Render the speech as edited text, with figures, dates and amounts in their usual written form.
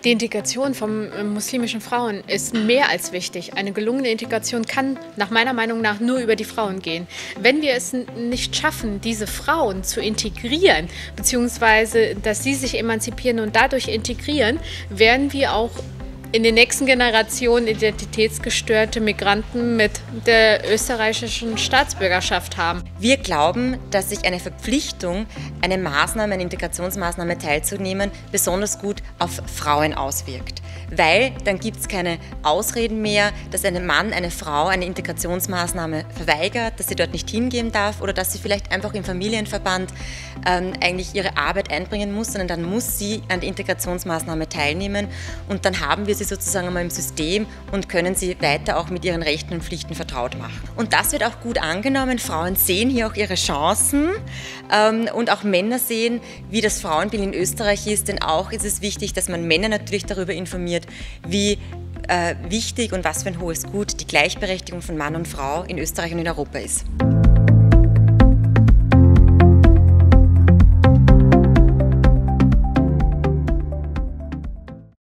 Die Integration von muslimischen Frauen ist mehr als wichtig. Eine gelungene Integration kann nach meiner Meinung nach nur über die Frauen gehen. Wenn wir es nicht schaffen, diese Frauen zu integrieren, beziehungsweise dass sie sich emanzipieren und dadurch integrieren, werden wir auch in den nächsten Generationen identitätsgestörte Migranten mit der österreichischen Staatsbürgerschaft haben. Wir glauben, dass sich eine Verpflichtung, eine Maßnahme, eine Integrationsmaßnahme teilzunehmen, besonders gut auf Frauen auswirkt. Weil dann gibt es keine Ausreden mehr, dass ein Mann, eine Frau eine Integrationsmaßnahme verweigert, dass sie dort nicht hingehen darf oder dass sie vielleicht einfach im Familienverband eigentlich ihre Arbeit einbringen muss, sondern dann muss sie an der Integrationsmaßnahme teilnehmen und dann haben wir sie sozusagen einmal im System und können sie weiter auch mit ihren Rechten und Pflichten vertraut machen. Und das wird auch gut angenommen. Frauen sehen hier auch ihre Chancen und auch Männer sehen, wie das Frauenbild in Österreich ist, denn auch ist es wichtig, dass man Männer natürlich darüber informiert, wie wichtig und was für ein hohes Gut die Gleichberechtigung von Mann und Frau in Österreich und in Europa ist.